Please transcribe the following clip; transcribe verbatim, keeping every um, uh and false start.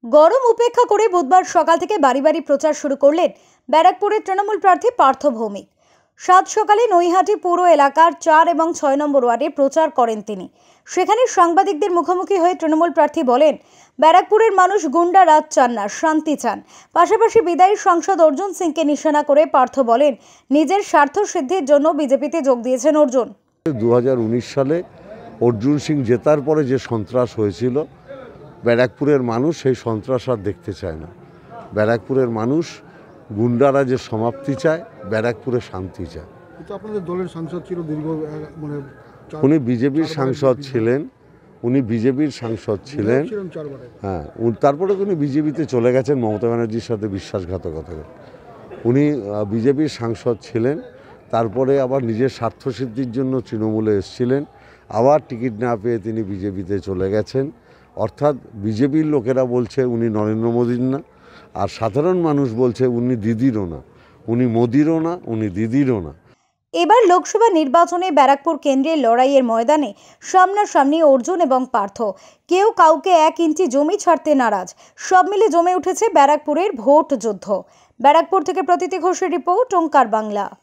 গরম উপেক্ষা করে বুধবার সকাল থেকে বাড়ি বাড়ি প্রচার শুরু করলেন ব্যারাকপুরের তৃণমূল প্রার্থী পার্থ ভৌমিক। সাত সকালে নৈহাটি পুর এলাকার চার এবং ছয় নম্বর ওয়ার্ডে প্রচার করেন তিনি। সেখানে সাংবাদিকদের মুখোমুখি হয়ে তৃণমূল প্রার্থী বলেন, ব্যারাকপুরের মানুষ গুন্ডা রাজ চান না, শান্তি চান। পাশাপাশি বিদায়ী সাংসদ অর্জুন সিংকে নিশানা করে পার্থ বলেন, নিজের স্বার্থ সিদ্ধির জন্য বিজেপিতে যোগ দিয়েছেন অর্জুন। দু হাজার উনিশ সালে অর্জুন সিং জেতার পরে যে সন্ত্রাস হয়েছিল, ব্যারাকপুরের মানুষ সেই সন্ত্রাস আর দেখতে চায় না। ব্যারাকপুরের মানুষ গুন্ডারা যে সমাপ্তি চায়, ব্যারাকপুরে শান্তি চায়। আপনাদের দলের সাংসদ ছিল দীর্ঘ মানে উনি বিজেপির সাংসদ ছিলেন উনি বিজেপির সাংসদ ছিলেন হ্যাঁ, তারপরে উনি বিজেপিতে চলে গেছেন মমতা ব্যানার্জির সাথে বিশ্বাসঘাতকতা করে। উনি বিজেপির সাংসদ ছিলেন, তারপরে আবার নিজের স্বার্থসিদ্ধির জন্য তৃণমূলে এসেছিলেন, আবার টিকিট না পেয়ে তিনি বিজেপিতে চলে গেছেন। অর্থাৎ বিজেপির লোকেরা বলছে উনি নরেন্দ্র মোদীর না, আর সাধারণ মানুষ বলছে উনি দিদিরও না, উনি মোদিরও না, উনি দিদিরও না। এবার লোকসভা নির্বাচনে ব্যারাকপুর কেন্দ্রের লড়াইয়ের ময়দানে সামনাসামনি অর্জুন এবং পার্থ। কেউ কাউকে এক ইঞ্চি জমি ছাড়তে নারাজ। সব মিলে জমে উঠেছে ব্যারাকপুরের ভোট যুদ্ধ। ব্যারাকপুর থেকে প্রতীতি ঘোষের রিপোর্ট, ওঙ্কার বাংলা।